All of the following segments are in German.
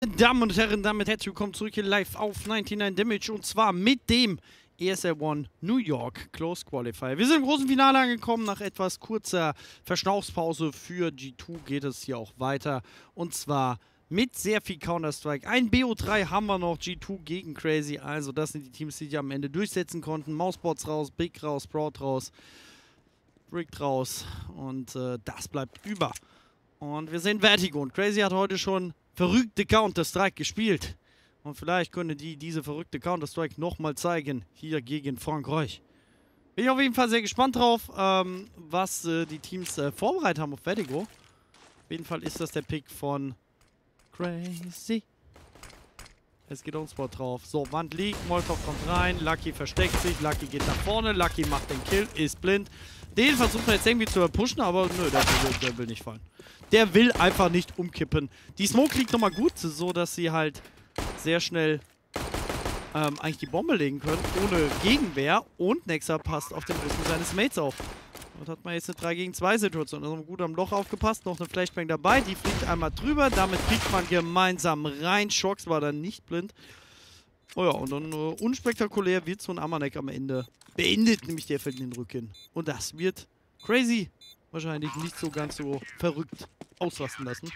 Damen und Herren, damit herzlich willkommen zurück hier live auf 99 Damage und zwar mit dem ESL One New York Close Qualifier. Wir sind im großen Finale angekommen. Nach etwas kurzer Verschnaufspause für G2 geht es hier auch weiter und zwar mit sehr viel Counter-Strike. Ein BO3 haben wir noch, G2 gegen Crazy. Also das sind die Teams, die sich am Ende durchsetzen konnten. Mousebots raus, Big raus, Sprout raus, Brick raus und das bleibt über. Und wir sehen Vertigo und Crazy hat heute schon verrückte Counter-Strike gespielt. Und vielleicht können die diese verrückte Counter-Strike nochmal zeigen, hier gegen Frankreich. Bin ich auf jeden Fall sehr gespannt drauf, was die Teams vorbereitet haben auf Vertigo. Auf jeden Fall ist das der Pick von Crazy. Es geht uns Spot drauf. So, Wand liegt, Molotov kommt rein, Lucky versteckt sich, Lucky geht nach vorne, Lucky macht den Kill, ist blind. Den versucht er jetzt irgendwie zu pushen, aber nö, der will nicht fallen. Der will einfach nicht umkippen. Die Smoke liegt nochmal gut, so dass sie halt sehr schnell eigentlich die Bombe legen können, ohne Gegenwehr. Und Nexa passt auf den Rücken seines Mates auf. Dort hat man jetzt eine 3 gegen 2 Situation. Also gut am Loch aufgepasst, noch eine Flashbang dabei. Die fliegt einmal drüber, damit kriegt man gemeinsam rein. Shox war dann nicht blind. Oh ja, und dann unspektakulär wird so ein Amanek am Ende beendet, nämlich der fällt in den Rücken. Und das wird Crazy wahrscheinlich nicht so ganz so verrückt ausrasten lassen.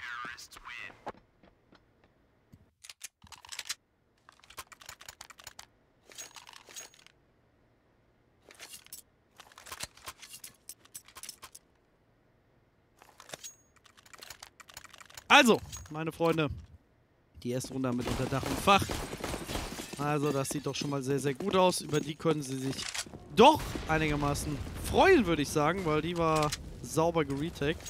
Also, meine Freunde, die erste Runde mit unter Dach und Fach. Also, das sieht doch schon mal sehr, sehr gut aus. Über die können sie sich doch einigermaßen freuen, würde ich sagen, weil die war sauber geretaggt.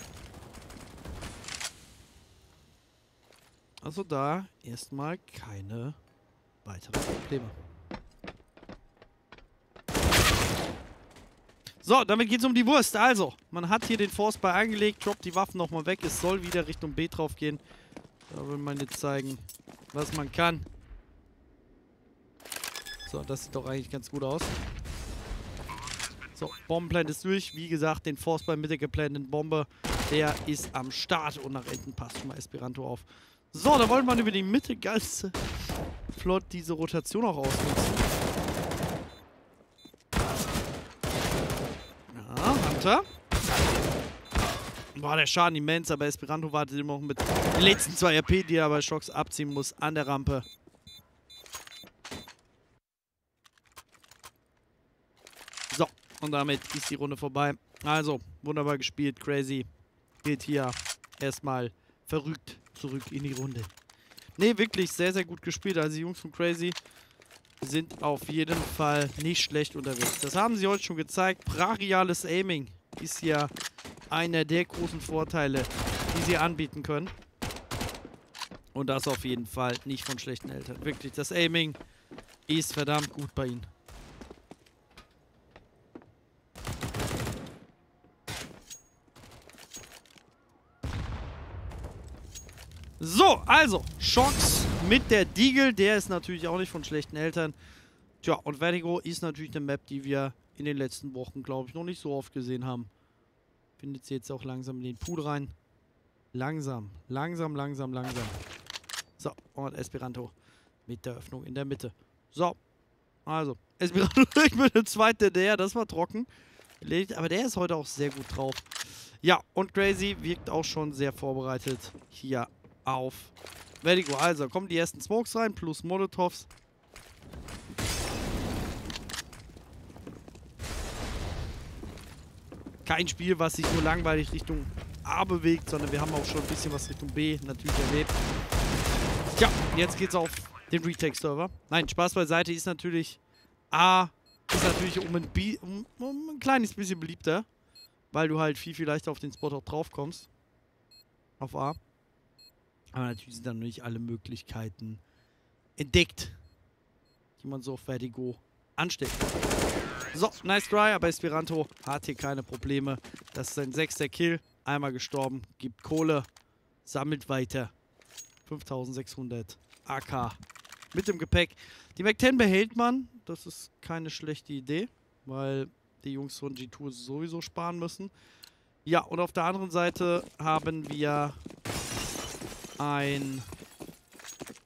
Also da erstmal keine weiteren Probleme. So, damit geht es um die Wurst. Also, man hat hier den Force bei eingelegt, droppt die Waffen nochmal weg. Es soll wieder Richtung B drauf gehen. Da will man jetzt zeigen, was man kann. So, das sieht doch eigentlich ganz gut aus. So, Bombenplan ist durch. Wie gesagt, den Force bei Mitte geplanteten Bombe, der ist am Start. Und nach hinten passt schon mal Esperanto auf. So, da wollte man über die Mitte ganz flott diese Rotation auch ausnutzen. Ja, Hunter. Boah, der Schaden immens, aber Esperanto wartet immer noch mit den letzten 2 RP, die er bei Shox abziehen muss, an der Rampe. So, und damit ist die Runde vorbei. Also, wunderbar gespielt, Crazy. Geht hier erstmal verrückt zurück in die Runde. Ne, wirklich sehr, sehr gut gespielt. Also die Jungs von Crazy sind auf jeden Fall nicht schlecht unterwegs. Das haben sie heute schon gezeigt. Brachiales Aiming ist ja einer der großen Vorteile, die sie anbieten können. Und das auf jeden Fall nicht von schlechten Eltern. Wirklich, das Aiming ist verdammt gut bei ihnen. So, also, Shox mit der Deagle, der ist natürlich auch nicht von schlechten Eltern. Tja, und Vertigo ist natürlich eine Map, die wir in den letzten Wochen, glaube ich, noch nicht so oft gesehen haben. Findet sie jetzt auch langsam in den Pool rein. Langsam. So, und Esperanto mit der Öffnung in der Mitte. So, also, Esperanto mit dem zweiten DDR, das war trocken. Aber der ist heute auch sehr gut drauf. Ja, und Crazy wirkt auch schon sehr vorbereitet hier auf Vertigo. Also, kommen die ersten Smokes rein, plus Molotovs. Kein Spiel, was sich nur langweilig Richtung A bewegt, sondern wir haben auch schon ein bisschen was Richtung B natürlich erlebt. Tja, jetzt geht's auf den Retake-Server. Nein, Spaß beiseite, ist natürlich A, ist natürlich um ein kleines bisschen beliebter, weil du halt viel leichter auf den Spot auch drauf kommst. Auf A. Aber natürlich sind dann nicht alle Möglichkeiten entdeckt, die man so auf Vertigo anstellt. So, nice try, aber Esperanto hat hier keine Probleme. Das ist sein 6. Kill. Einmal gestorben, gibt Kohle, sammelt weiter. 5600 AK mit dem Gepäck. Die Mac-10 behält man. Das ist keine schlechte Idee, weil die Jungs von G2 sowieso sparen müssen. Ja, und auf der anderen Seite haben wir ein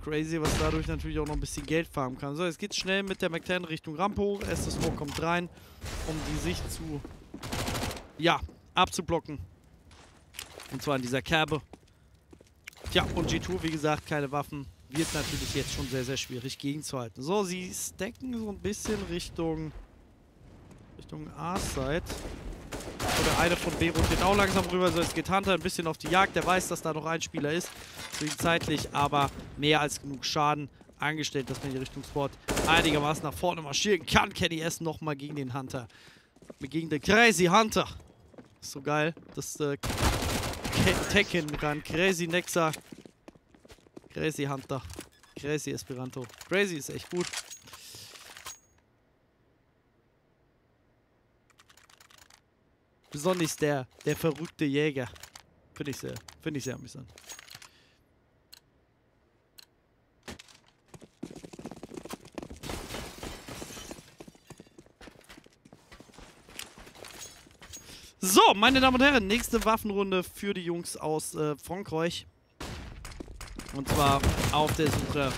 Crazy, was dadurch natürlich auch noch ein bisschen Geld farmen kann. So, jetzt geht's schnell mit der McTan Richtung Rampe hoch. Erste Smoke kommt rein, um die Sicht zu, ja, abzublocken. Und zwar in dieser Kerbe. Tja, und G2, wie gesagt, keine Waffen. Wird natürlich jetzt schon sehr, sehr schwierig gegenzuhalten. So, sie stacken so ein bisschen Richtung A-Side. Oder eine von B rotiert auch langsam rüber. So, jetzt geht Hunter ein bisschen auf die Jagd. Der weiß, dass da noch ein Spieler ist. Zwischenzeitlich aber mehr als genug Schaden angestellt, dass man die Richtung Spot einigermaßen nach vorne marschieren kann. Kenny S nochmal gegen den Hunter. Gegen den Crazy Hunter. Ist so geil. Das Tekken ran. Crazy Nexa. Crazy Hunter. Crazy Esperanto. Crazy ist echt gut. Besonders der verrückte Jäger. Finde ich sehr amüsant. So, meine Damen und Herren, nächste Waffenrunde für die Jungs aus Frankreich. Und zwar auf der Suche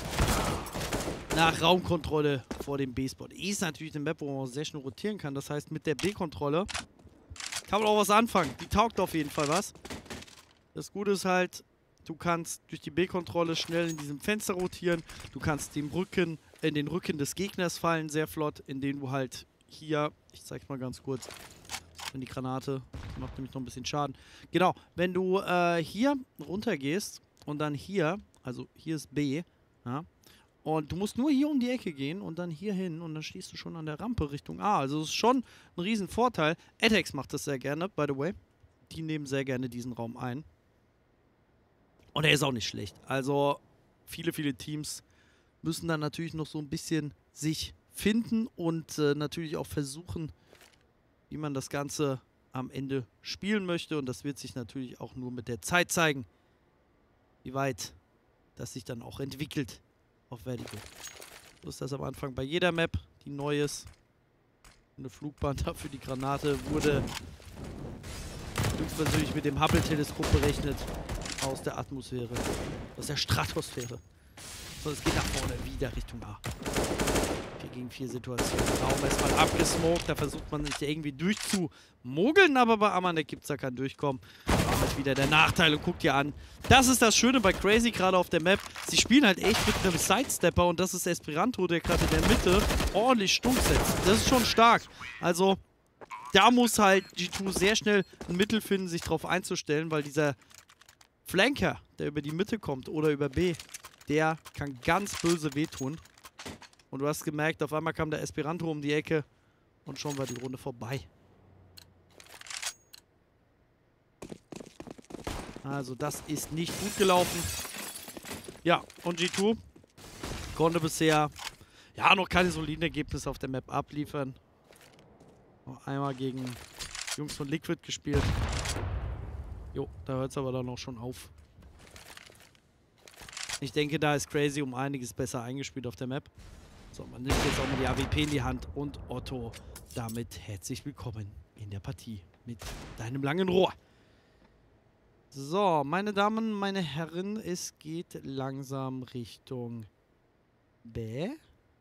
nach Raumkontrolle vor dem B-Spot. Ist natürlich eine Map, wo man sehr schnell rotieren kann. Das heißt, mit der B-Kontrolle kann man auch was anfangen. Die taugt auf jeden Fall was. Das Gute ist halt, du kannst durch die B-Kontrolle schnell in diesem Fenster rotieren. Du kannst in den Rücken des Gegners fallen, sehr flott, indem du halt hier, ich zeig's mal ganz kurz, wenn die Granate macht nämlich noch ein bisschen Schaden. Genau, wenn du hier runter gehst und dann hier, also hier ist B, ja, und du musst nur hier um die Ecke gehen und dann hier hin und dann stehst du schon an der Rampe Richtung A. Also das ist schon ein riesen Vorteil. Atex macht das sehr gerne, by the way. Die nehmen sehr gerne diesen Raum ein. Und er ist auch nicht schlecht. Also viele Teams müssen dann natürlich noch so ein bisschen sich finden und natürlich auch versuchen, wie man das Ganze am Ende spielen möchte. Und das wird sich natürlich auch nur mit der Zeit zeigen, wie weit das sich dann auch entwickelt auf Vertigo. So ist das am Anfang bei jeder Map, die neu ist. Eine Flugbahn dafür, die Granate wurde höchstpersönlich mit dem Hubble-Teleskop berechnet. Aus der Atmosphäre. Aus der Stratosphäre. So, es geht nach vorne wieder Richtung A. 4 gegen 4 Situation. Raum erstmal abgesmoked. Da versucht man sich irgendwie durchzumogeln, aber bei Amanek gibt es da kein Durchkommen. Damit wieder der Nachteil und guckt ihr an. Das ist das Schöne bei Crazy gerade auf der Map. Sie spielen halt echt mit einem Sidestepper und das ist Esperanto, der gerade in der Mitte ordentlich stumpf setzt. Das ist schon stark. Also, da muss halt G2 sehr schnell ein Mittel finden, sich drauf einzustellen, weil dieser Flanker, der über die Mitte kommt oder über B, der kann ganz böse wehtun. Und du hast gemerkt, auf einmal kam der Esperanto um die Ecke und schon war die Runde vorbei. Also das ist nicht gut gelaufen. Ja, und G2 konnte bisher ja noch keine soliden Ergebnisse auf der Map abliefern. Noch einmal gegen Jungs von Liquid gespielt. Jo, da hört es aber dann auch schon auf. Ich denke, da ist Crazy um einiges besser eingespielt auf der Map. So, man nimmt jetzt auch mal die AWP in die Hand und Otto, damit herzlich willkommen in der Partie mit deinem langen Rohr. So, meine Damen, meine Herren, es geht langsam Richtung B.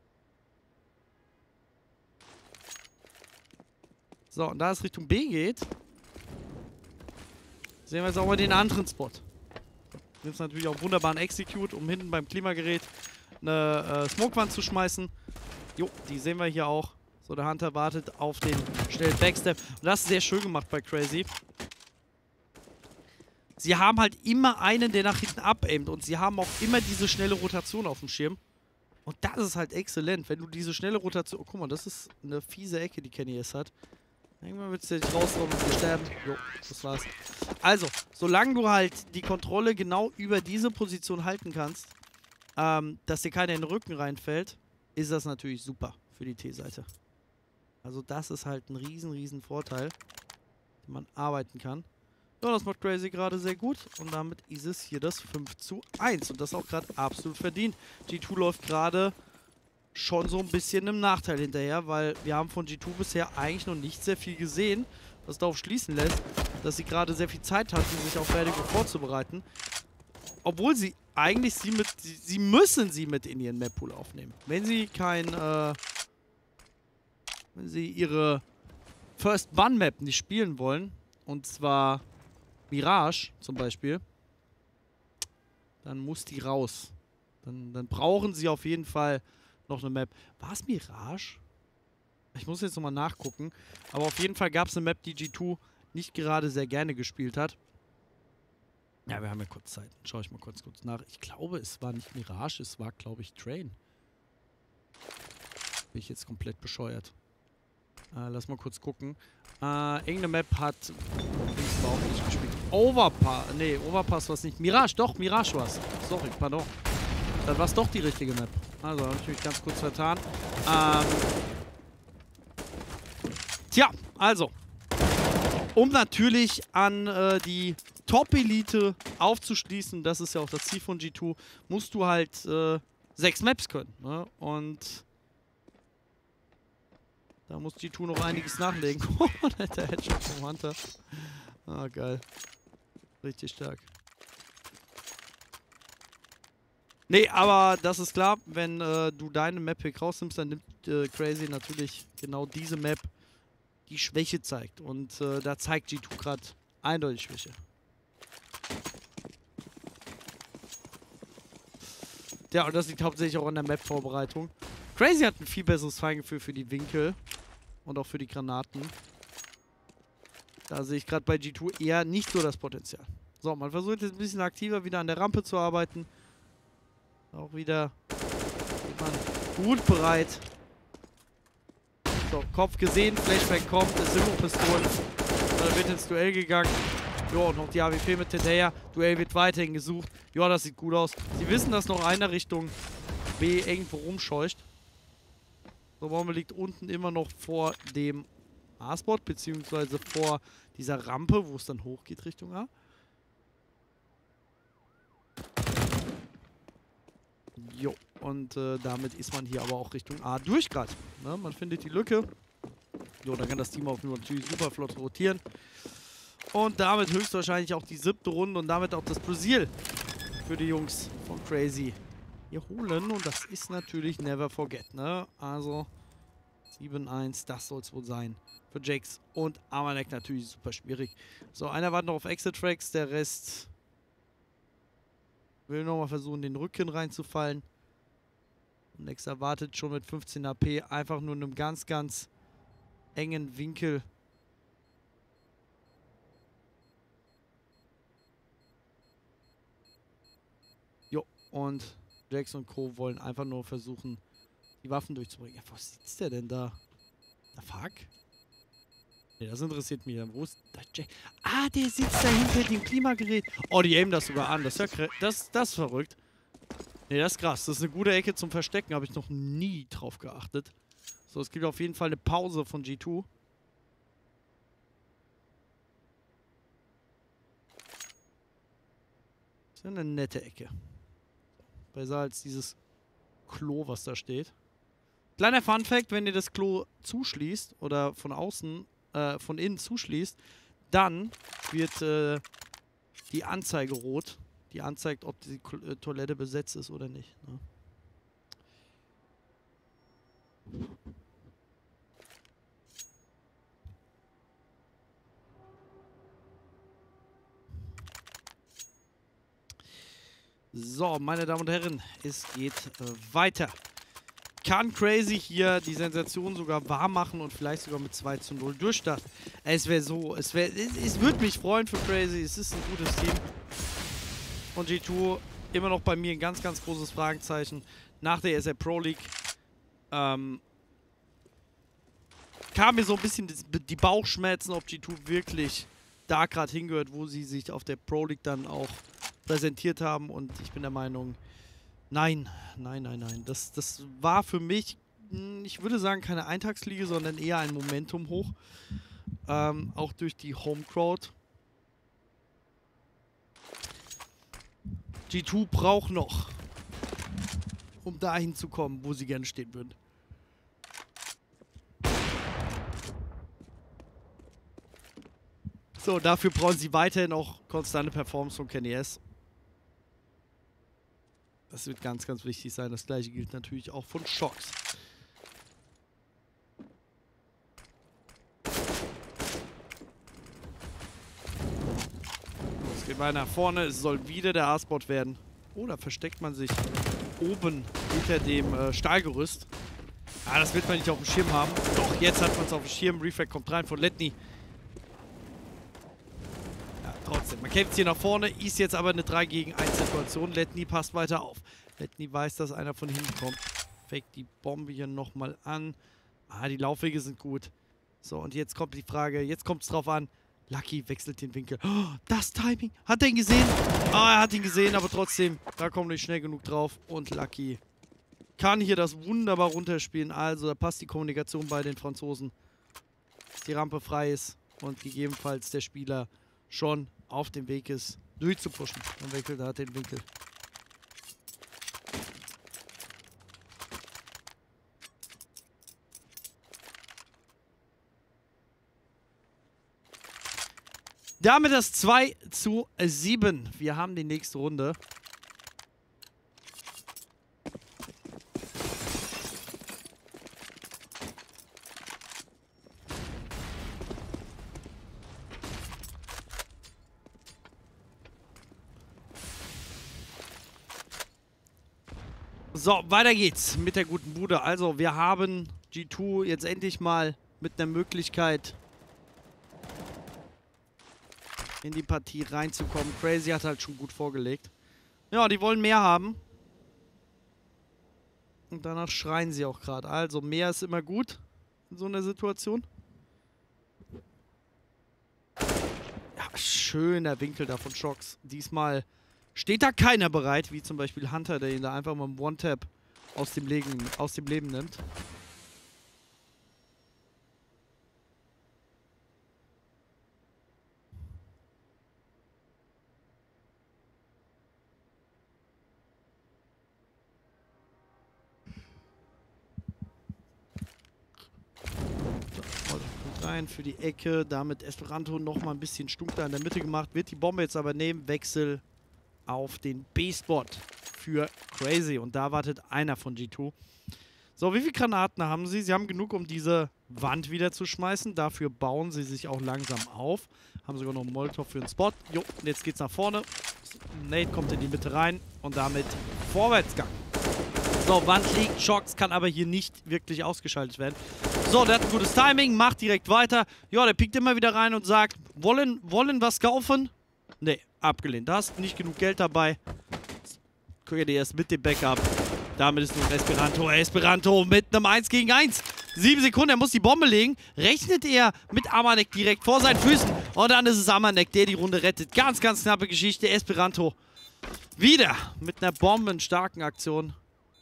So, und da es Richtung B geht, sehen wir jetzt auch mal den anderen Spot. Jetzt natürlich auch wunderbaren Execute, um hinten beim Klimagerät eine Smokewand zu schmeißen. Jo, die sehen wir hier auch. So, der Hunter wartet auf den schnellen Backstep. Und das ist sehr schön gemacht bei Crazy. Sie haben halt immer einen, der nach hinten abaimt. Und sie haben auch immer diese schnelle Rotation auf dem Schirm. Und das ist halt exzellent, wenn du diese schnelle Rotation... Oh, guck mal, das ist eine fiese Ecke, die Kenny S hat. Irgendwann wird es ja nicht rauskommen und sterben. Jo, das war's. Also, solange du halt die Kontrolle genau über diese Position halten kannst, dass dir keiner in den Rücken reinfällt, ist das natürlich super für die T-Seite. Also das ist halt ein riesen Vorteil, den man arbeiten kann. So, das macht Crazy gerade sehr gut und damit ist es hier das 5:1 und das auch gerade absolut verdient. G2 läuft gerade schon so ein bisschen im Nachteil hinterher, weil wir haben von G2 bisher eigentlich noch nicht sehr viel gesehen, was darauf schließen lässt, dass sie gerade sehr viel Zeit hatten, sich auf Vertigo vorzubereiten. Obwohl sie eigentlich sie müssen sie mit in ihren Map-Pool aufnehmen. Wenn sie wenn sie ihre First-Bun-Map nicht spielen wollen, und zwar Mirage zum Beispiel, dann muss die raus. Dann brauchen sie auf jeden Fall noch eine Map. War es Mirage? Ich muss jetzt nochmal nachgucken. Aber auf jeden Fall gab es eine Map, die G2 nicht gerade sehr gerne gespielt hat. Ja, wir haben ja kurz Zeit. Schaue ich mal kurz nach. Ich glaube, es war nicht Mirage, es war, glaube ich, Train. Bin ich jetzt komplett bescheuert. Lass mal kurz gucken. Irgendeine Map hat überhaupt nicht gespielt. Overpass. Nee, Overpass war es nicht. Mirage, doch, Mirage war es. Sorry, pardon. Dann war es doch die richtige Map. Also, habe ich mich ganz kurz vertan. Tja, also. Um natürlich an die Top-Elite aufzuschließen, das ist ja auch das Ziel von G2, musst du halt 6 Maps können. Ne? Und da muss G2 noch einiges nachlegen. Der Headshot vom Hunter. Ah, geil. Richtig stark. Nee, aber das ist klar, wenn du deine Map-Pick rausnimmst, dann nimmt Crazy natürlich genau diese Map, die Schwäche zeigt. Und da zeigt G2 gerade eindeutig Schwäche. Ja, und das liegt hauptsächlich auch an der Map-Vorbereitung. Crazy hat ein viel besseres Feingefühl für die Winkel und auch für die Granaten. Da sehe ich gerade bei G2 eher nicht so das Potenzial. So, man versucht jetzt ein bisschen aktiver wieder an der Rampe zu arbeiten. Auch wieder ist man gut bereit. So, Kopf gesehen, Flashback kommt, es sind Pistolen. Dann wird ins Duell gegangen. Jo, noch die AWP mit hinterher. Duell wird weiterhin gesucht. Ja, das sieht gut aus. Sie wissen, dass noch einer Richtung B irgendwo rumscheucht. So, Bombe liegt unten immer noch vor dem A-Spot, beziehungsweise vor dieser Rampe, wo es dann hochgeht Richtung A. Jo, und damit ist man hier aber auch Richtung A durch gerade. Ne? Man findet die Lücke. Jo, dann kann das Team auf natürlich super flott rotieren. Und damit höchstwahrscheinlich auch die 7. Runde und damit auch das Brasil für die Jungs von Crazy hier holen. Und das ist natürlich never forget, ne? Also 7-1, das soll es wohl sein für Jax und Amanek natürlich super schwierig. So, einer wartet noch auf Exit-Tracks, der Rest will nochmal versuchen, den Rücken reinzufallen. Nexa wartet schon mit 15 AP, einfach nur in einem ganz, ganz engen Winkel. Jo, und Jax und Co. wollen einfach nur versuchen, die Waffen durchzubringen. Ja, wo sitzt der denn da? Der Fuck? Ne, das interessiert mich dann. Wo ist der Jack? Ah, der sitzt da hinter dem Klimagerät. Oh, die aimen das sogar an. Das ist ja das ist verrückt. Ne, das ist krass. Das ist eine gute Ecke zum Verstecken. Habe ich noch nie drauf geachtet. So, es gibt auf jeden Fall eine Pause von G2. Das ist ja eine nette Ecke. Besser als dieses Klo, was da steht. Kleiner Funfact, wenn ihr das Klo zuschließt oder von außen, von innen zuschließt, dann wird die Anzeige rot. Die anzeigt, ob die Toilette besetzt ist oder nicht. Ne? So, meine Damen und Herren, es geht weiter. Kann Crazy hier die Sensation sogar wahr machen und vielleicht sogar mit 2:0 durchstarten. Es wäre so, es würde mich freuen für Crazy. Es ist ein gutes Team. Und G2 immer noch bei mir ein ganz, ganz großes Fragezeichen. Nach der ESL Pro League kam mir so ein bisschen die Bauchschmerzen, ob G2 wirklich da gerade hingehört, wo sie sich auf der Pro League dann auch präsentiert haben. Und ich bin der Meinung, nein. Das war für mich, ich würde sagen, keine Eintagsfliege, sondern eher ein Momentum hoch. Auch durch die Home Crowd. G2 braucht noch, um dahin zu kommen, wo sie gerne stehen würden. So, dafür brauchen sie weiterhin auch konstante Performance von Kenny S. Das wird ganz, ganz wichtig sein. Das gleiche gilt natürlich auch von Shocks. Es geht weiter nach vorne. Es soll wieder der A-Spot werden. Oh, da versteckt man sich oben hinter dem Stahlgerüst. Ah, das wird man nicht auf dem Schirm haben. Doch, jetzt hat man es auf dem Schirm. Refract kommt rein von Letni. Ja, trotzdem. Man kämpft hier nach vorne. Ist jetzt aber eine 3 gegen 1 Situation. Letni passt weiter auf. Letni weiß, dass einer von hinten kommt. Fake die Bombe hier nochmal an. Ah, die Laufwege sind gut. So, und jetzt kommt die Frage. Jetzt kommt es drauf an. Lucky wechselt den Winkel. Oh, das Timing. Hat er ihn gesehen? Ah, er hat ihn gesehen, aber trotzdem. Da kommt nicht schnell genug drauf. Und Lucky kann hier das wunderbar runterspielen. Also, da passt die Kommunikation bei den Franzosen. Dass die Rampe frei ist und gegebenenfalls der Spieler schon auf dem Weg ist, durchzupushen. Dann wechselt er den Winkel. Damit das 2:7. Wir haben die nächste Runde. So, weiter geht's mit der guten Bude. Also, wir haben G2 jetzt endlich mal mit einer Möglichkeit in die Partie reinzukommen. Crazy hat halt schon gut vorgelegt. Ja, die wollen mehr haben. Und danach schreien sie auch gerade. Also, mehr ist immer gut in so einer Situation. Ja, schöner Winkel da von Shocks. Diesmal steht da keiner bereit, wie zum Beispiel Hunter, der ihn da einfach mal im One-Tap aus dem Leben nimmt. Rein für die Ecke, damit Esperanto noch mal ein bisschen stunk da in der Mitte gemacht, wird die Bombe jetzt aber nehmen, Wechsel auf den B-Spot für Crazy und da wartet einer von G2. So, wie viele Granaten haben sie? Sie haben genug, um diese Wand wieder zu schmeißen, dafür bauen sie sich auch langsam auf, haben sogar noch einen Molotov für den Spot. Jo, und jetzt geht's nach vorne, Nate kommt in die Mitte rein und damit Vorwärtsgang. So, Wand liegt, Shocks kann aber hier nicht wirklich ausgeschaltet werden. So, der hat ein gutes Timing, macht direkt weiter. Ja, der piekt immer wieder rein und sagt, wollen was kaufen? Nee, abgelehnt. Da hast nicht genug Geld dabei. Guck dir erst mit dem Backup. Damit ist nun Esperanto. Esperanto mit einem 1 gegen 1. 7 Sekunden, er muss die Bombe legen. Rechnet er mit Amanek direkt vor seinen Füßen. Und dann ist es Amanek, der die Runde rettet. Ganz, ganz knappe Geschichte. Esperanto wieder mit einer bombenstarken Aktion.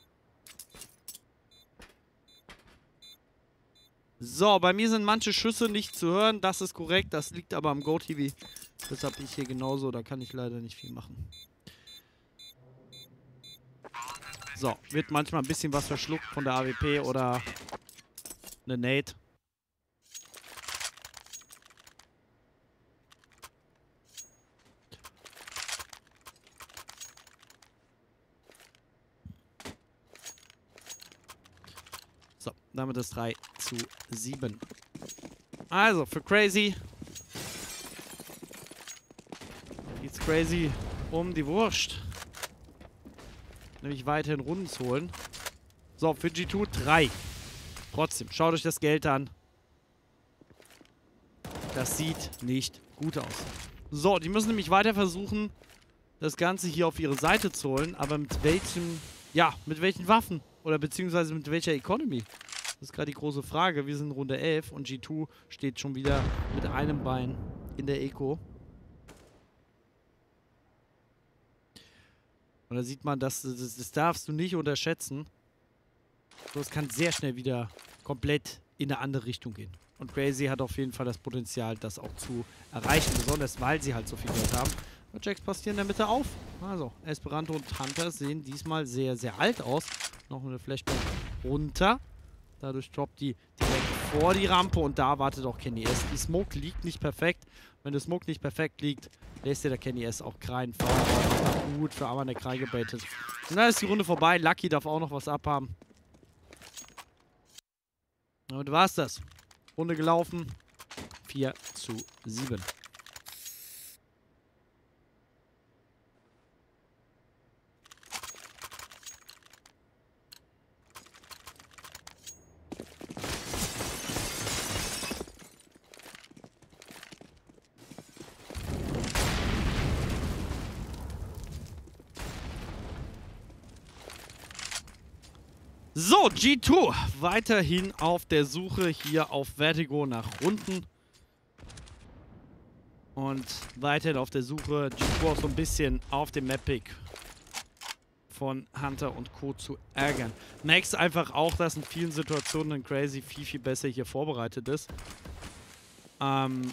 So, bei mir sind manche Schüsse nicht zu hören, das ist korrekt, das liegt aber am GoTV. Das habe ich hier genauso, da kann ich leider nicht viel machen. So, wird manchmal ein bisschen was verschluckt von der AWP oder eine Nate. So, damit ist 3:7. Also, für Crazy geht's Crazy um die Wurst. Nämlich weiterhin Runden zu holen. So, für G2 3. Trotzdem, schaut euch das Geld an. Das sieht nicht gut aus. So, die müssen nämlich weiter versuchen, das Ganze hier auf ihre Seite zu holen. Aber mit welchen, ja, mit welchen Waffen? Oder beziehungsweise mit welcher Economy? Das ist gerade die große Frage. Wir sind in Runde 11 und G2 steht schon wieder mit einem Bein in der Eco. Und da sieht man, das darfst du nicht unterschätzen. So, es kann sehr schnell wieder komplett in eine andere Richtung gehen. Und Crazy hat auf jeden Fall das Potenzial, das auch zu erreichen. Besonders, weil sie halt so viel Geld haben. Und Jax passt hier in der Mitte auf. Also, Esperanto und Hunter sehen diesmal sehr, sehr alt aus. Noch eine Flashbang runter. Dadurch droppt die direkt vor die Rampe. Und da wartet auch Kenny S. Die Smoke liegt nicht perfekt. Wenn der Smoke nicht perfekt liegt, lässt der Kenny S auch keinen Fall. Gut für Amanek reingebaitet. Und dann ist die Runde vorbei. Lucky darf auch noch was abhaben. Und war's das. Runde gelaufen. 4:7. So, G2 weiterhin auf der Suche hier auf Vertigo nach Runden. Und weiterhin auf der Suche, G2 auch so ein bisschen auf dem Map-Pick von Hunter und Co. zu ärgern. Max einfach auch, dass in vielen Situationen ein Crazy viel besser hier vorbereitet ist. Lassen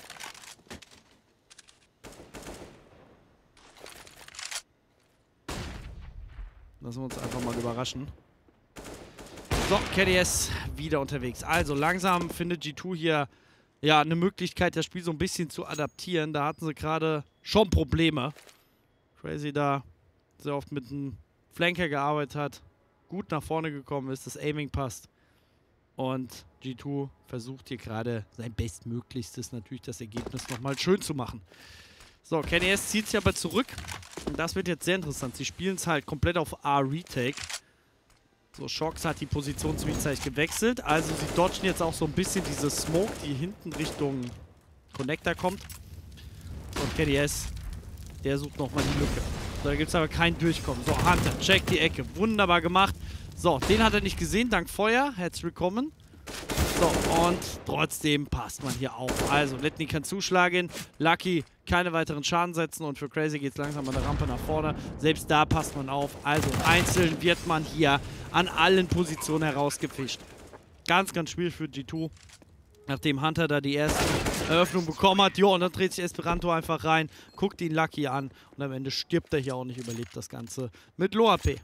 wir uns einfach mal überraschen. So, KDS wieder unterwegs. Also langsam findet G2 hier ja eine Möglichkeit, das Spiel so ein bisschen zu adaptieren. Da hatten sie gerade schon Probleme. Crazy da sehr oft mit einem Flanker gearbeitet hat, gut nach vorne gekommen ist, das Aiming passt. Und G2 versucht hier gerade sein Bestmöglichstes, natürlich das Ergebnis nochmal schön zu machen. So, KDS zieht sich aber zurück. Und das wird jetzt sehr interessant. Sie spielen es halt komplett auf A-Retake. So, Shox hat die Position zwischenzeitlich gewechselt. Also sie dodgen jetzt auch so ein bisschen diese Smoke, die hinten Richtung Connector kommt. Und KDS, der sucht nochmal die Lücke. So, da gibt es aber kein Durchkommen. So, Hunter, check die Ecke. Wunderbar gemacht. So, den hat er nicht gesehen, dank Feuer. Herzlich willkommen. So, und trotzdem passt man hier auf. Also, Letni kann zuschlagen. Lucky keine weiteren Schaden setzen. Und für Crazy geht es langsam an der Rampe nach vorne. Selbst da passt man auf. Also, einzeln wird man hier an allen Positionen herausgefischt. Ganz schwierig für G2. Nachdem Hunter da die erste Eröffnung bekommen hat. Jo, und dann dreht sich Esperanto einfach rein. Guckt ihn Lucky an. Und am Ende stirbt er hier auch nicht. Überlebt das Ganze mit Low AP.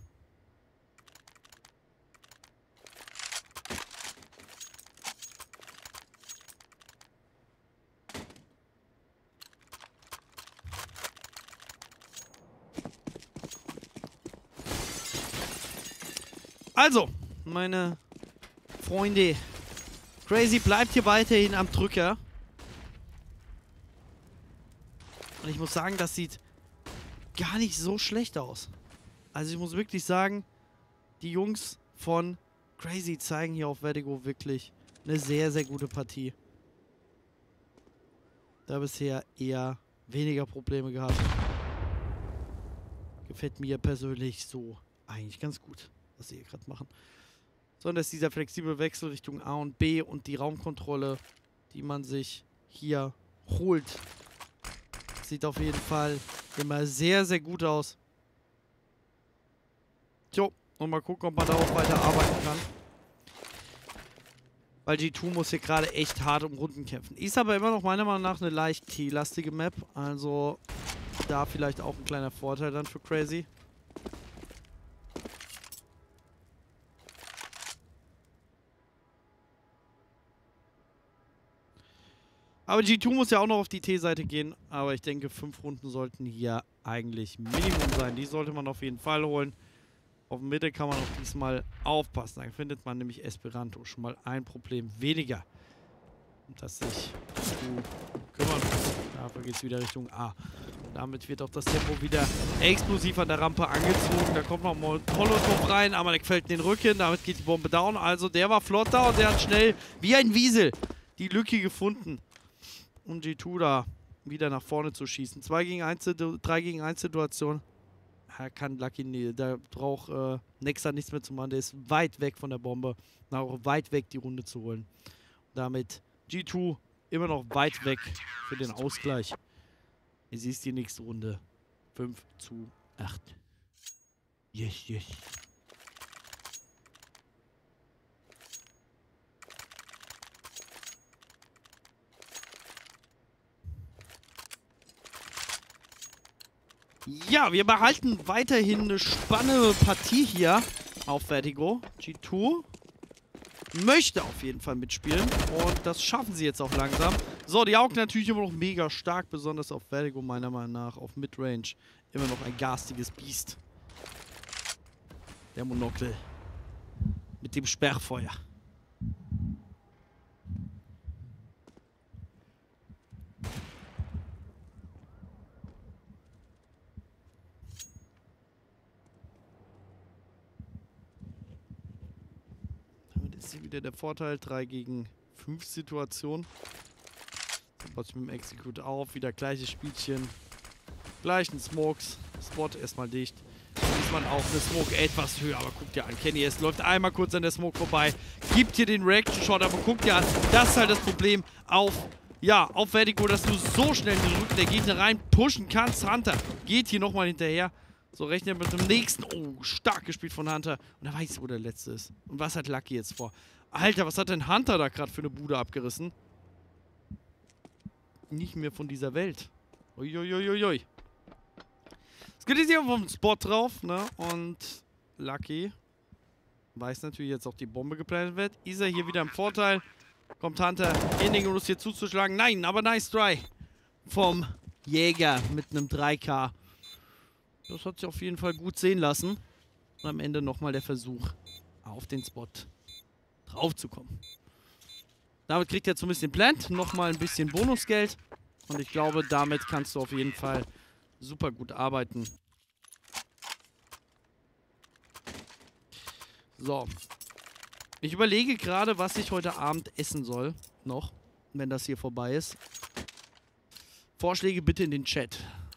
Also, meine Freunde, Crazy bleibt hier weiterhin am Drücker. Und ich muss sagen, das sieht gar nicht so schlecht aus. Also ich muss wirklich sagen, die Jungs von Crazy zeigen hier auf Vertigo wirklich eine sehr gute Partie. Da bisher eher weniger Probleme gehabt. Gefällt mir persönlich so eigentlich ganz gut, was sie hier gerade machen. Sondern ist dieser flexible Wechsel Richtung A und B und die Raumkontrolle, die man sich hier holt. Sieht auf jeden Fall immer sehr gut aus. Jo, und mal gucken, ob man darauf weiter arbeiten kann. Weil G2 muss hier gerade echt hart um Runden kämpfen. Ist aber immer noch meiner Meinung nach eine leicht T-lastige Map. Also da vielleicht auch ein kleiner Vorteil dann für Crazy. Aber G2 muss ja auch noch auf die T-Seite gehen. Aber ich denke, 5 Runden sollten hier eigentlich Minimum sein. Die sollte man auf jeden Fall holen. Auf der Mitte kann man auch diesmal aufpassen. Dann findet man nämlich Esperanto. Schon mal ein Problem weniger. Das sich zu kümmern muss. Dafür geht es wieder Richtung A. Damit wird auch das Tempo wieder explosiv an der Rampe angezogen. Da kommt noch mal Molotov rein, aber der fällt in den Rücken. Damit geht die Bombe down. Also der war flott da und der hat schnell wie ein Wiesel die Lücke gefunden. Um G2 da wieder nach vorne zu schießen. 3 gegen 1 Situation. Da kann Lucky nie, da braucht Nexa nichts mehr zu machen. Der ist weit weg von der Bombe. Auch weit weg die Runde zu holen. Damit G2 immer noch weit weg für den Ausgleich. Es ist die nächste Runde. 5:8. Yes. Ja, wir behalten weiterhin eine spannende Partie hier auf Vertigo. G2 möchte auf jeden Fall mitspielen und das schaffen sie jetzt auch langsam. So, die Augen natürlich immer noch mega stark, besonders auf Vertigo meiner Meinung nach, auf Midrange. Immer noch ein garstiges Biest. Der Monokel. Mit dem Sperrfeuer. Damit ist hier wieder der Vorteil. 3 gegen 5 Situation. Dann baut sich mit dem Execute auf. Wieder gleiches Spielchen. Gleichen Smokes. Spot erstmal dicht. Man auch eine Smoke etwas höher, aber guckt dir an, Kenny, es läuft einmal kurz an der Smoke vorbei, gibt hier den Reaction-Shot, aber guckt dir an, das ist halt das Problem auf Vertigo, dass du so schnell in den Rücken der Gegner rein pushen kannst. Hunter geht hier nochmal hinterher, so rechnet mit dem nächsten, oh, stark gespielt von Hunter, und er weiß, wo der letzte ist. Und was hat Lucky jetzt vor? Alter, was hat denn Hunter da gerade für eine Bude abgerissen? Nicht mehr von dieser Welt. Uiuiuiui. Es geht jetzt hier vom Spot drauf, ne? Und Lucky weiß natürlich jetzt auch, die Bombe geplant wird. Ist er hier wieder im Vorteil? Kommt Hunter in den Genuss hier zuzuschlagen? Nein, aber nice try vom Jäger mit einem 3K. Das hat sich auf jeden Fall gut sehen lassen. Und am Ende nochmal der Versuch, auf den Spot drauf zu kommen. Damit kriegt er zumindest den Plant. Nochmal ein bisschen Bonusgeld. Und ich glaube, damit kannst du auf jeden Fall super gut arbeiten. So. Ich überlege gerade, was ich heute Abend essen soll. Noch. Wenn das hier vorbei ist. Vorschläge bitte in den Chat.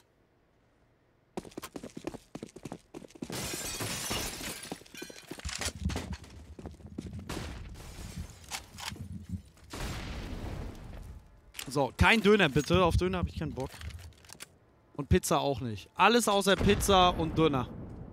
So, kein Döner bitte. Auf Döner habe ich keinen Bock. Und Pizza auch nicht. Alles außer Pizza und Döner.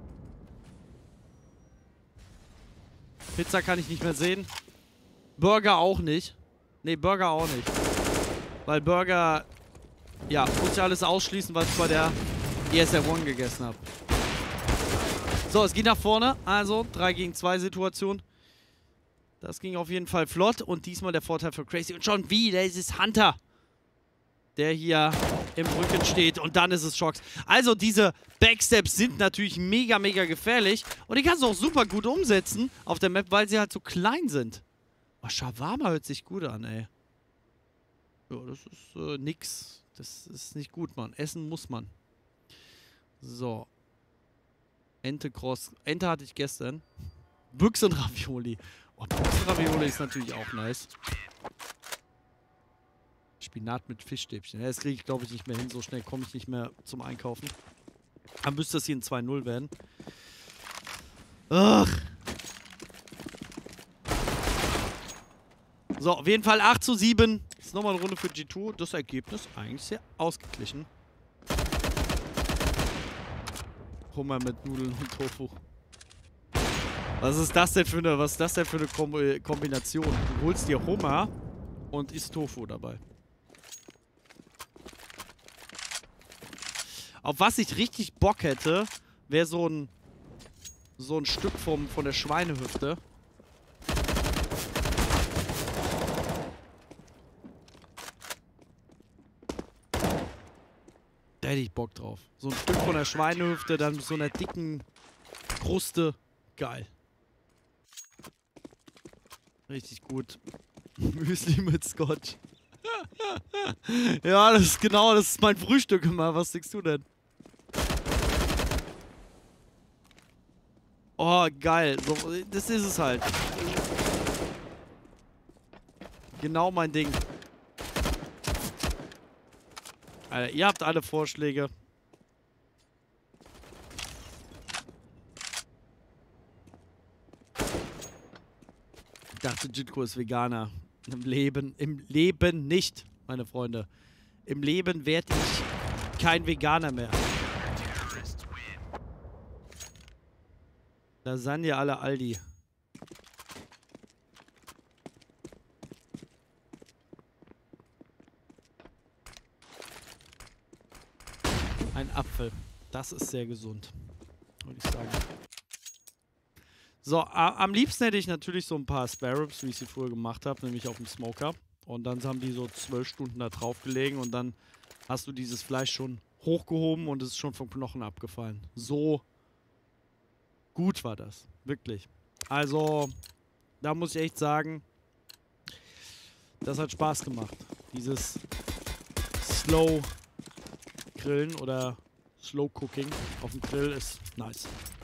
Pizza kann ich nicht mehr sehen. Burger auch nicht. Ne, Burger auch nicht. Weil Burger, ja, muss ich alles ausschließen, was ich bei der ESL One gegessen habe. So, es geht nach vorne. Also, 3 gegen 2 Situation. Das ging auf jeden Fall flott. Und diesmal der Vorteil für Crazy. Und schon wieder ist es Hunter, der hier im Rücken steht, und dann ist es Shocks. Also diese Backsteps sind natürlich mega, mega gefährlich, und die kannst du auch super gut umsetzen auf der Map, weil sie halt so klein sind. Oh, Shawarma hört sich gut an, ey. Ja, das ist nix. Das ist nicht gut, Mann. Essen muss man. So. Ente Cross. Ente hatte ich gestern. Büchsenravioli. Oh, Büchsenravioli ist natürlich auch nice. Spinat mit Fischstäbchen. Ja, das kriege ich, glaube ich, nicht mehr hin. So schnell komme ich nicht mehr zum Einkaufen. Dann müsste das hier ein 2-0 werden. Ugh. So, auf jeden Fall 8:7. Das ist nochmal eine Runde für G2. Das Ergebnis eigentlich sehr ausgeglichen. Hummer mit Nudeln und Tofu. Was ist das denn für eine Kombination? Du holst dir Hummer und isst Tofu dabei. Auf was ich richtig Bock hätte, wäre so ein Stück von der Schweinehüfte. Da hätte ich Bock drauf. So ein Stück von der Schweinehüfte, dann mit so einer dicken Kruste. Geil. Richtig gut. Müsli mit Scotch. Ja, das ist mein Frühstück immer. Was denkst du denn? Oh, geil. So, das ist es halt. Genau mein Ding. Alter, ihr habt alle Vorschläge. Ich dachte, Jitko ist Veganer. Im Leben nicht, meine Freunde. Im Leben werde ich kein Veganer mehr. Lasagne à la Aldi. Ein Apfel. Das ist sehr gesund, würde ich sagen. So, am liebsten hätte ich natürlich so ein paar Spare Ribs, wie ich sie früher gemacht habe, nämlich auf dem Smoker. Und dann haben die so 12 Stunden da drauf gelegen und dann hast du dieses Fleisch schon hochgehoben und es ist schon vom Knochen abgefallen. So gut war das. Wirklich. Also, da muss ich echt sagen, das hat Spaß gemacht. Dieses Slow Grillen oder Slow Cooking auf dem Grill ist nice.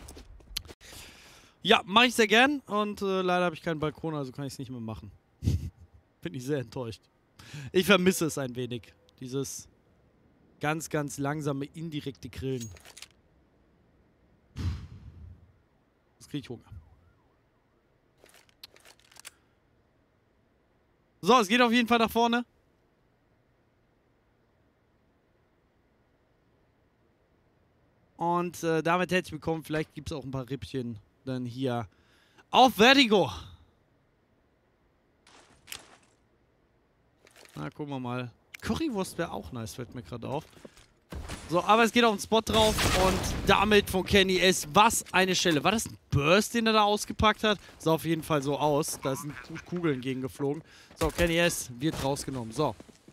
Ja, mache ich sehr gern und leider habe ich keinen Balkon, also kann ich es nicht mehr machen. Bin ich sehr enttäuscht. Ich vermisse es ein wenig. Dieses ganz, ganz langsame, indirekte Grillen. Jetzt kriege ich Hunger. So, es geht auf jeden Fall nach vorne. Und damit herzlich willkommen. Vielleicht gibt es auch ein paar Rippchen dann hier auf Vertigo. Na, gucken wir mal. Currywurst wäre auch nice, fällt mir gerade auf. So, aber es geht auf den Spot drauf und damit von Kenny S. Was eine Stelle. War das ein Burst, den er da ausgepackt hat? Sah auf jeden Fall so aus. Da sind Kugeln gegen geflogen. So, Kenny S. wird rausgenommen. So.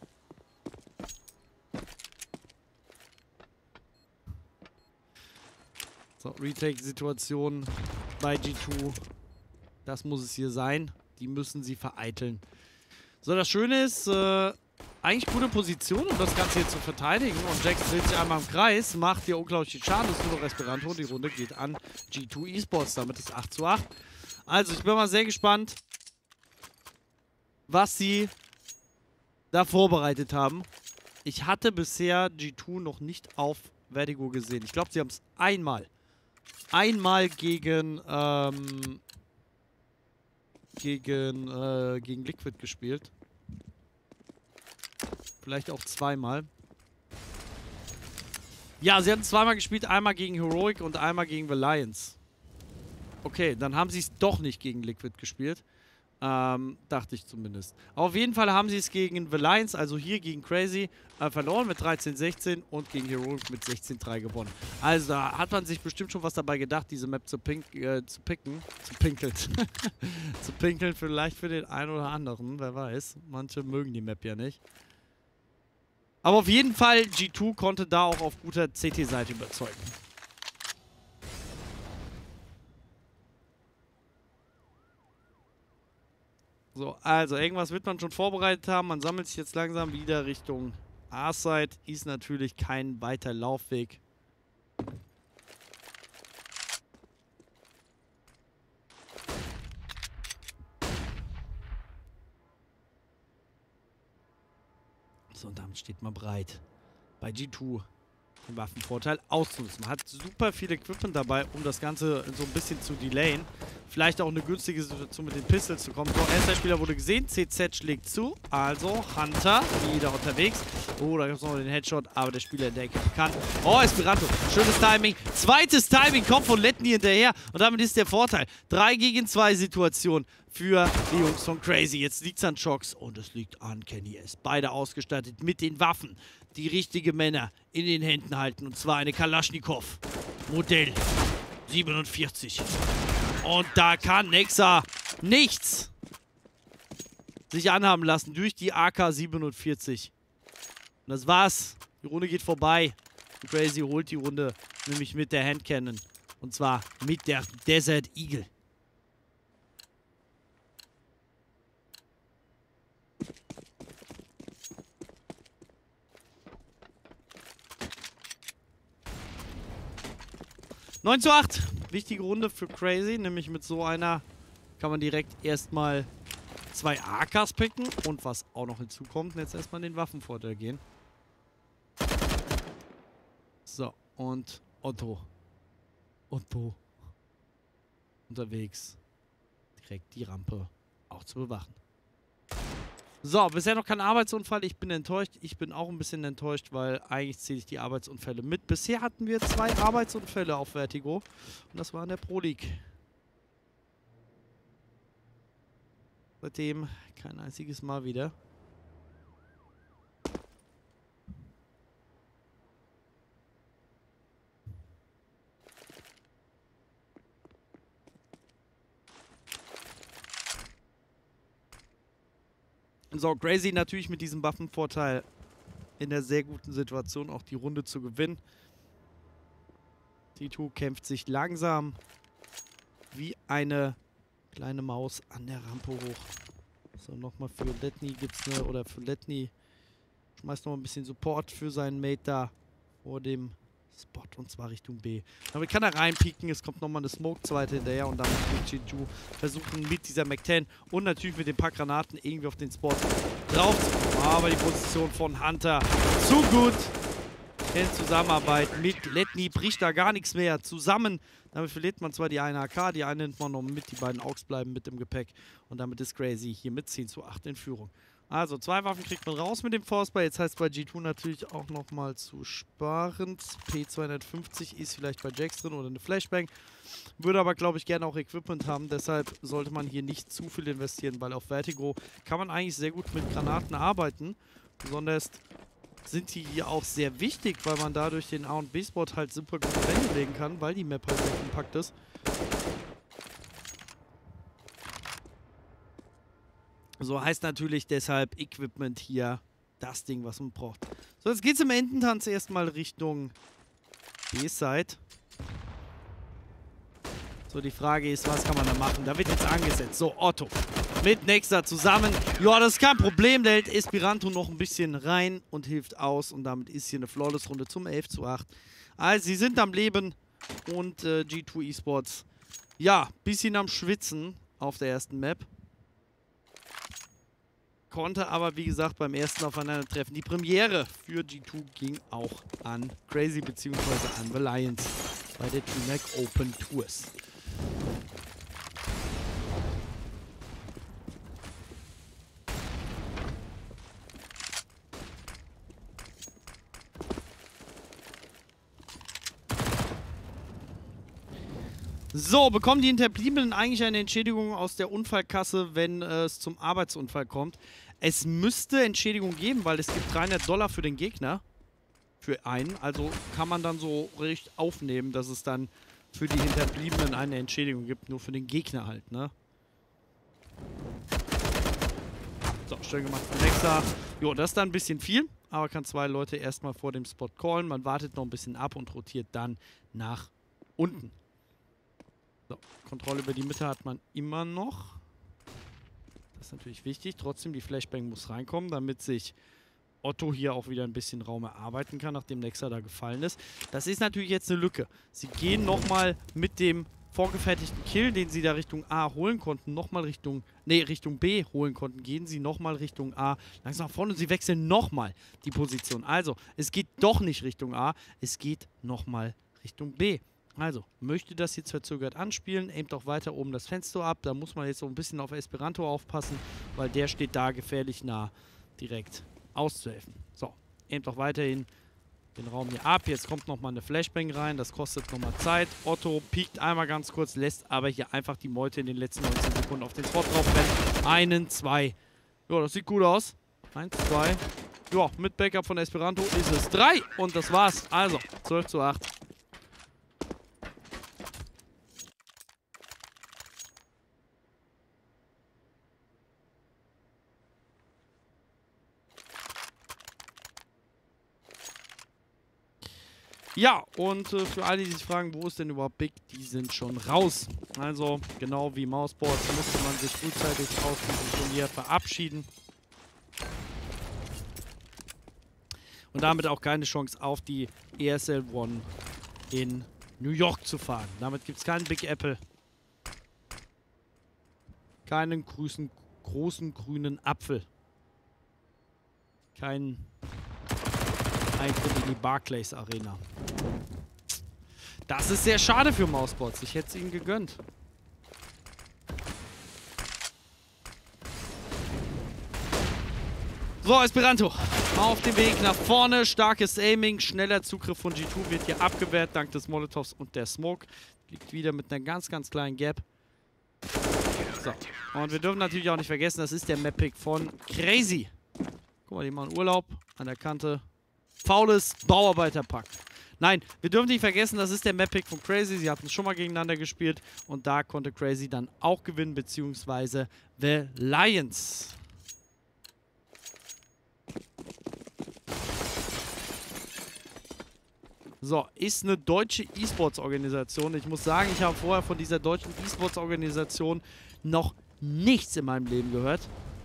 So, Retake-Situation bei G2. Das muss es hier sein. Die müssen sie vereiteln. So, das Schöne ist, eigentlich gute Position, um das Ganze hier zu verteidigen. Und Jax dreht sich einmal im Kreis, macht hier unglaublich viel Schaden. Das ist nur noch Esperanto. Die Runde geht an G2 Esports. Damit ist 8:8. Also, ich bin mal sehr gespannt, was sie da vorbereitet haben. Ich hatte bisher G2 noch nicht auf Vertigo gesehen. Ich glaube, sie haben es einmal gegen Liquid gespielt. Vielleicht auch zweimal. Ja, sie hatten zweimal gespielt. Einmal gegen Heroic und einmal gegen The Lions. Okay, dann haben sie es doch nicht gegen Liquid gespielt. Dachte ich zumindest. Auf jeden Fall haben sie es gegen The Lions, also hier gegen Crazy, verloren mit 13-16 und gegen Heroic mit 16-3 gewonnen. Also da hat man sich bestimmt schon was dabei gedacht, diese Map zu pinkeln. Zu pinkeln vielleicht für den einen oder anderen, wer weiß. Manche mögen die Map ja nicht. Aber auf jeden Fall, G2 konnte da auch auf guter CT-Seite überzeugen. So, also irgendwas wird man schon vorbereitet haben. Man sammelt sich jetzt langsam wieder Richtung A-Side. Ist natürlich kein weiter Laufweg. So, und damit steht man bereit. Bei G2 den Waffenvorteil auszunutzen. Man hat super viel Equipment dabei, um das Ganze so ein bisschen zu delayen. Vielleicht auch eine günstige Situation mit den Pistols zu kommen. So, erster Spieler wurde gesehen. CZ schlägt zu. Also Hunter wieder unterwegs. Oh, da gibt es noch den Headshot, aber der Spieler in der Ecke bekannt. Oh, Esperanto. Schönes Timing. Zweites Timing kommt von Letni hinterher. Und damit ist der Vorteil. 3 gegen 2 Situation für die Jungs von Crazy. Jetzt liegt es an Shox und es liegt an Kenny S. Beide ausgestattet mit den Waffen, die richtige Männer in den Händen halten. Und zwar eine Kalaschnikow. Modell 47. Und da kann Nexa nichts sich anhaben lassen durch die AK-47. Und das war's. Die Runde geht vorbei. Und Crazy holt die Runde nämlich mit der Handcannon. Und zwar mit der Desert Eagle. (9 zu 8). Wichtige Runde für Crazy, nämlich mit so einer kann man direkt erstmal 2 AKs picken. Und was auch noch hinzukommt, jetzt erstmal den Waffenvorteil gehen. So, und Otto. Unterwegs. Direkt die Rampe auch zu bewachen. So, bisher noch kein Arbeitsunfall. Ich bin enttäuscht. Ich bin auch ein bisschen enttäuscht, weil eigentlich zähle ich die Arbeitsunfälle mit. Bisher hatten wir 2 Arbeitsunfälle auf Vertigo. Und das war in der Pro League. Seitdem kein einziges Mal wieder. So, Crazy natürlich mit diesem Waffenvorteil in der sehr guten Situation, auch die Runde zu gewinnen. T2 kämpft sich langsam wie eine kleine Maus an der Rampe hoch. So, nochmal für Letni gibt's eine, oder für Letni schmeißt noch ein bisschen Support für seinen Mate da vor dem Spot, und zwar Richtung B. Damit kann er reinpieken, es kommt nochmal eine Smoke, zweite hinterher, und damit wird G2 versuchen mit dieser MAC-10 und natürlich mit den paar Granaten irgendwie auf den Spot drauf zu kommen. Aber die Position von Hunter zu gut. In Zusammenarbeit mit Letni bricht da gar nichts mehr zusammen. Damit verliert man zwar die eine AK, die eine nimmt man noch mit, die beiden Augs bleiben mit im Gepäck. Und damit ist Crazy hier mit 10:8 in Führung. Also 2 Waffen kriegt man raus mit dem Forcebar. Jetzt heißt es bei G2 natürlich auch nochmal zu sparen. P250 ist vielleicht bei Jax drin oder eine Flashbang. Würde aber, glaube ich, gerne auch Equipment haben. Deshalb sollte man hier nicht zu viel investieren, weil auf Vertigo kann man eigentlich sehr gut mit Granaten arbeiten. Besonders sind die hier auch sehr wichtig, weil man dadurch den A- und B-Spot halt super gut legen kann, weil die Map halt sehr kompakt ist. So heißt natürlich deshalb Equipment hier das Ding, was man braucht. So, jetzt geht's im Ententanz erstmal Richtung B-Side. So, die Frage ist, was kann man da machen? Da wird jetzt angesetzt. So, Otto mit Nexa zusammen. Ja, das ist kein Problem. Der hält Esperanto noch ein bisschen rein und hilft aus. Und damit ist hier eine Flawless-Runde zum 11:8. Also, sie sind am Leben. Und G2 Esports, ja, bisschen am Schwitzen auf der ersten Map. Konnte aber, wie gesagt, beim ersten Aufeinandertreffen. Die Premiere für G2 ging auch an Crazy bzw. an The Lions bei der DreamHack Open Tours. So, bekommen die Hinterbliebenen eigentlich eine Entschädigung aus der Unfallkasse, wenn es zum Arbeitsunfall kommt? Es müsste Entschädigung geben, weil es gibt $300 für den Gegner. Für einen. Also kann man dann so richtig aufnehmen, dass es dann für die Hinterbliebenen eine Entschädigung gibt. Nur für den Gegner halt, ne? So, schön gemacht von Nexa. Jo, das ist dann ein bisschen viel. Aber kann 2 Leute erstmal vor dem Spot callen. Man wartet noch ein bisschen ab und rotiert dann nach unten. So, Kontrolle über die Mitte hat man immer noch. Das ist natürlich wichtig. Trotzdem, die Flashbang muss reinkommen, damit sich Otto hier auch wieder ein bisschen Raum erarbeiten kann, nachdem Nexa da gefallen ist. Das ist natürlich jetzt eine Lücke. Sie gehen nochmal mit dem vorgefertigten Kill, den sie da Richtung A holen konnten, nochmal Richtung B holen konnten, gehen sie nochmal Richtung A langsam nach vorne und sie wechseln nochmal die Position. Also, es geht doch nicht Richtung A, es geht nochmal Richtung B. Also, möchte das jetzt verzögert anspielen, aimt auch weiter oben das Fenster ab. Da muss man jetzt so ein bisschen auf Esperanto aufpassen, weil der steht da gefährlich nah direkt auszuhelfen. So, aimt auch weiterhin den Raum hier ab. Jetzt kommt nochmal eine Flashbang rein, das kostet nochmal Zeit. Otto piekt einmal ganz kurz, lässt aber hier einfach die Meute in den letzten 19 Sekunden auf den Spot drauf rennen. 1, 2. Ja, das sieht gut aus. 1, 2. Ja, mit Backup von Esperanto ist es 3. Und das war's. Also, 12:8. Ja, und für alle, die sich fragen, wo ist denn überhaupt Big, die sind schon raus. Also, genau wie Mouseboards musste man sich frühzeitig aus diesem Turnier verabschieden. Und damit auch keine Chance auf die ESL One in New York zu fahren. Damit gibt es keinen Big Apple. Keinen großen grünen Apfel. Keinen Eintritt in die Barclays Arena. Das ist sehr schade für Mouseboards. Ich hätte es ihnen gegönnt. So, Esperanto. Auf dem Weg nach vorne. Starkes Aiming. Schneller Zugriff von G2 wird hier abgewehrt, dank des Molotovs und der Smoke. Liegt wieder mit einer ganz, ganz kleinen Gap. So. Und wir dürfen natürlich auch nicht vergessen, das ist der Map-Pick von Crazy. Guck mal, die machen Urlaub an der Kante. Faules Bauarbeiterpack. Nein, wir dürfen nicht vergessen, das ist der Map-Pick von Crazy. Sie hatten schon mal gegeneinander gespielt und da konnte Crazy dann auch gewinnen, beziehungsweise The Lions. So, ist eine deutsche E-Sports-Organisation. Ich muss sagen, ich habe vorher von dieser deutschen E-Sports-Organisation noch nichts in meinem Leben gehört.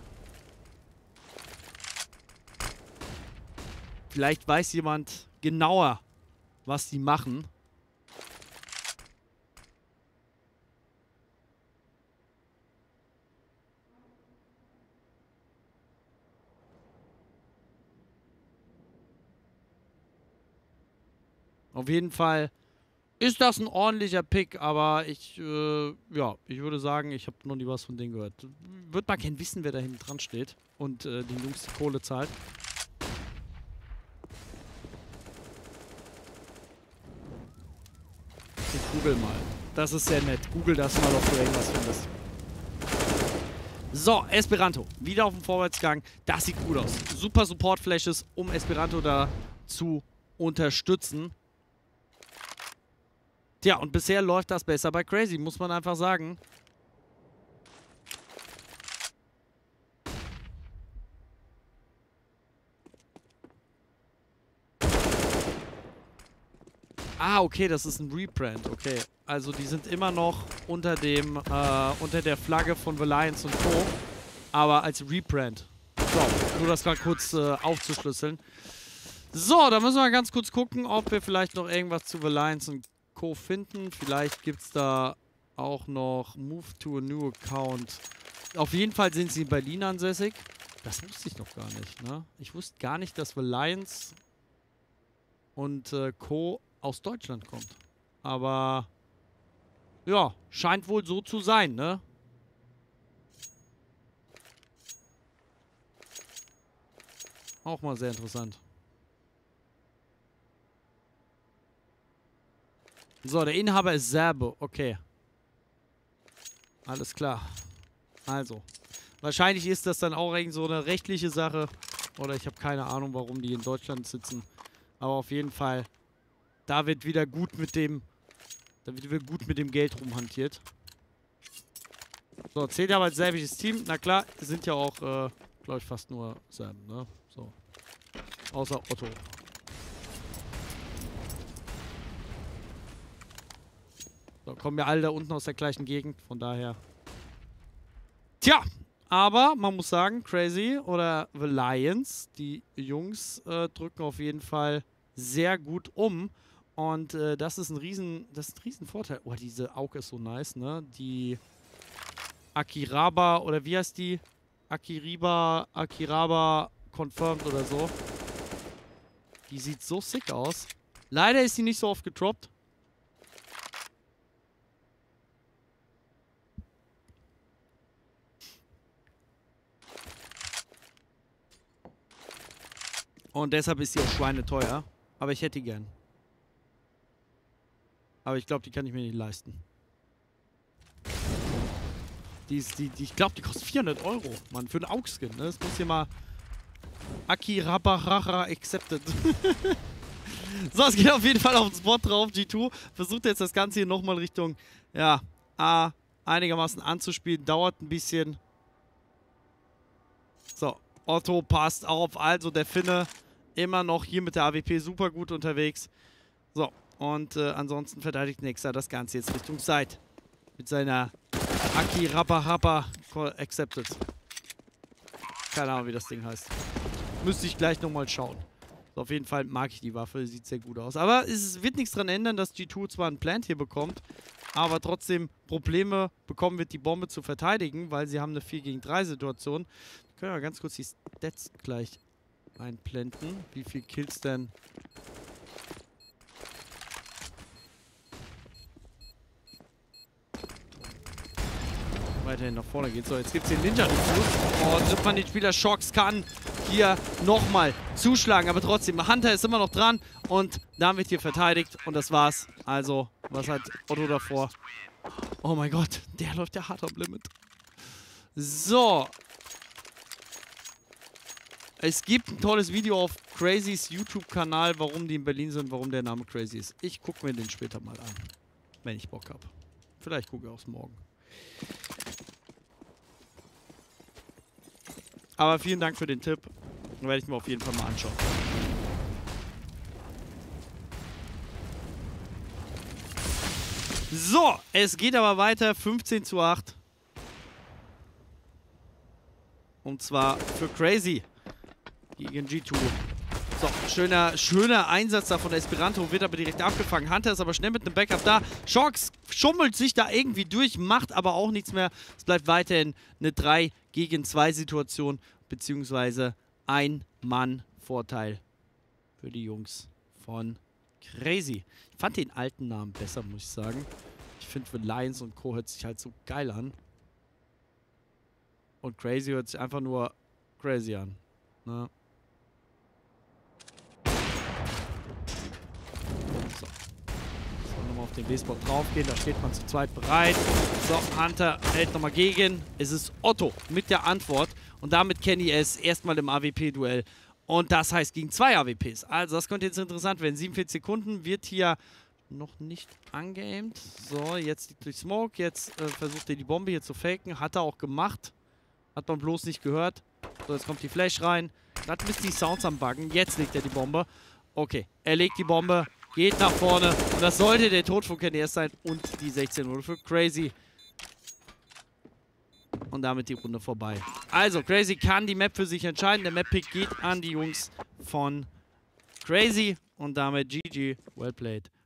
Vielleicht weiß jemand genauer, was die machen. Auf jeden Fall ist das ein ordentlicher Pick, aber ich würde sagen, ich habe noch nie was von denen gehört. Wird mal gern wissen, wer da hinten dran steht und den Jungs die Kohle zahlt. Ich google mal. Das ist sehr nett. Google das mal, ob du irgendwas findest. So, Esperanto. Wieder auf dem Vorwärtsgang. Das sieht gut aus. Super Support-Flashes, um Esperanto da zu unterstützen. Tja, und bisher läuft das besser bei Crazy, muss man einfach sagen. Ah, okay, das ist ein Rebrand, okay. Also die sind immer noch unter dem, unter der Flagge von Valiance und Co. Aber als Rebrand. So, nur das mal kurz aufzuschlüsseln. So, da müssen wir ganz kurz gucken, ob wir vielleicht noch irgendwas zu Valiance und Co. finden. Vielleicht gibt es da auch noch Move to a New Account. Auf jeden Fall sind sie in Berlin ansässig. Das wusste ich noch gar nicht, ne? Ich wusste gar nicht, dass Valiance und Co. aus Deutschland kommt. Aber ja, scheint wohl so zu sein, ne? Auch mal sehr interessant. So, der Inhaber ist Serbe. Okay. Alles klar. Also. Wahrscheinlich ist das dann auch irgend so eine rechtliche Sache. Oder ich habe keine Ahnung, warum die in Deutschland sitzen. Aber auf jeden Fall, da wird wieder gut mit dem Geld rumhantiert. So, zählt aber als serbisches Team. Na klar, sind ja auch, glaube ich, fast nur Serben, ne? So. Außer Otto. So, kommen ja alle da unten aus der gleichen Gegend, von daher. Tja, aber man muss sagen, Crazy oder The Lions, die Jungs drücken auf jeden Fall sehr gut um. Und das ist ein riesen Vorteil. Oh, diese Auge ist so nice, ne? Die Akiraba, oder wie heißt die? Akiraba Confirmed oder so. Die sieht so sick aus. Leider ist sie nicht so oft gedroppt. Und deshalb ist sie auch schweineteuer. Aber ich hätte die gern. Aber ich glaube, die kann ich mir nicht leisten. Ich glaube, die kostet 400 Euro. Mann, für einen Augskin, ne? Das muss hier mal... Akirabaracha accepted. So, es geht auf jeden Fall auf den Spot drauf. G2 versucht jetzt das Ganze hier nochmal Richtung, ja, A einigermaßen anzuspielen. Dauert ein bisschen. So, Otto passt auf. Also der Finne immer noch hier mit der AWP super gut unterwegs. So, und ansonsten verteidigt Nexa das Ganze jetzt Richtung Side. Mit seiner Akirabaracha accepted. Keine Ahnung, wie das Ding heißt. Müsste ich gleich nochmal schauen. So, auf jeden Fall mag ich die Waffe, sieht sehr gut aus. Aber es wird nichts daran ändern, dass G2 zwar einen Plant hier bekommt, aber trotzdem Probleme bekommen wird, die Bombe zu verteidigen, weil sie haben eine 4 gegen 3 Situation. Wir können ja ganz kurz die Stats gleich einblenden. Wie viel Kills denn... weiterhin nach vorne geht. So, jetzt gibt es den Ninja-Fuß. Und Ripman, den Spieler Shocks, kann hier nochmal zuschlagen. Aber trotzdem, Hunter ist immer noch dran. Und da wird hier verteidigt. Und das war's. Also, was hat Otto davor? Oh mein Gott, der läuft ja hart am Limit. So. Es gibt ein tolles Video auf Crazys YouTube-Kanal, warum die in Berlin sind, warum der Name Crazy ist. Ich gucke mir den später mal an. Wenn ich Bock habe. Vielleicht gucke ich auch morgen. Aber vielen Dank für den Tipp. Den werde ich mir auf jeden Fall mal anschauen. So, es geht aber weiter. 15:8. Und zwar für Crazy gegen G2. So, schöner Einsatz da von Esperanto, wird aber direkt abgefangen. Hunter ist aber schnell mit einem Backup da. Shox schummelt sich da irgendwie durch, macht aber auch nichts mehr. Es bleibt weiterhin eine 3-gegen-2 Situation, beziehungsweise ein Mann-Vorteil für die Jungs von Crazy. Ich fand den alten Namen besser, muss ich sagen. Ich finde, für Lions und Co. hört sich halt so geil an. Und Crazy hört sich einfach nur crazy an. Ne? So. So, nochmal auf den B-Spot draufgehen. Da steht man zu zweit bereit. So, Hunter hält nochmal gegen. Es ist Otto mit der Antwort. Und damit Kenny es erstmal im AWP-Duell. Und das heißt gegen 2 AWPs. Also, das könnte jetzt interessant werden. 47 Sekunden wird hier noch nicht angeaimt. So, jetzt durch Smoke. Jetzt versucht er die Bombe hier zu faken. Hat er auch gemacht. Hat man bloß nicht gehört. So, jetzt kommt die Flash rein. Gerade müssen die Sounds am Buggen. Jetzt legt er die Bombe. Okay, er legt die Bombe. Geht nach vorne. Und das sollte der Tod von Kenny S sein. Und die 16-0 für Crazy. Und damit die Runde vorbei. Also, Crazy kann die Map für sich entscheiden. Der Map-Pick geht an die Jungs von Crazy. Und damit GG. Well played.